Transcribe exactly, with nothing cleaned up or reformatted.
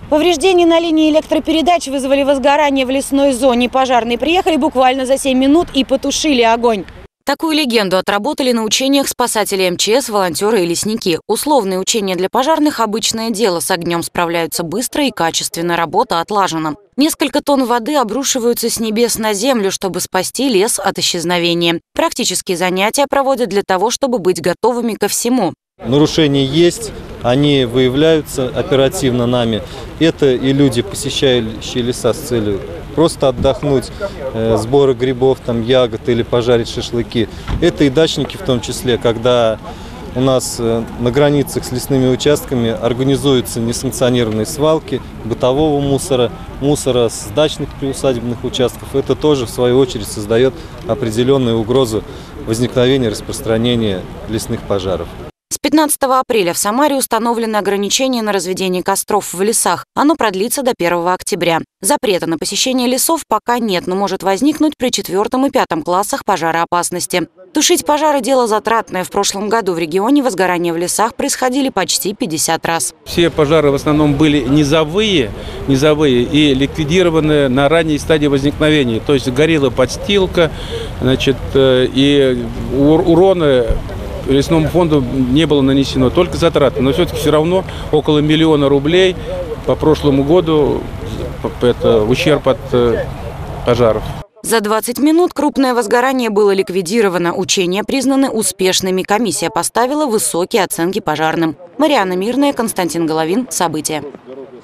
Повреждения на линии электропередач вызвали возгорание в лесной зоне. Пожарные приехали буквально за семь минут и потушили огонь. Такую легенду отработали на учениях спасатели эм че эс, волонтеры и лесники. Условные учения для пожарных – обычное дело. С огнем справляются быстро и качественно, работа отлажена. Несколько тонн воды обрушиваются с небес на землю, чтобы спасти лес от исчезновения. Практические занятия проводят для того, чтобы быть готовыми ко всему. Нарушения есть, они выявляются оперативно нами. Это и люди, посещающие леса с целью просто отдохнуть, э, сборы грибов, там, ягод или пожарить шашлыки. Это и дачники в том числе, когда у нас э, на границах с лесными участками организуются несанкционированные свалки бытового мусора, мусора с дачных приусадебных участков. Это тоже, в свою очередь, создает определенную угрозу возникновения и распространения лесных пожаров. С пятнадцатого апреля в Самаре установлено ограничение на разведение костров в лесах. Оно продлится до первого октября. Запрета на посещение лесов пока нет, но может возникнуть при четвертом и пятом классах пожароопасности. Тушить пожары – дело затратное. В прошлом году в регионе возгорания в лесах происходили почти пятьдесят раз. Все пожары в основном были низовые, низовые и ликвидированы на ранней стадии возникновения. То есть горела подстилка, значит, и урона лесному фонду не было нанесено, только затраты. Но все-таки все равно около миллиона рублей по прошлому году это ущерб от пожаров. За двадцать минут крупное возгорание было ликвидировано. Учения признаны успешными. Комиссия поставила высокие оценки пожарным. Марианна Мирная, Константин Головин. События.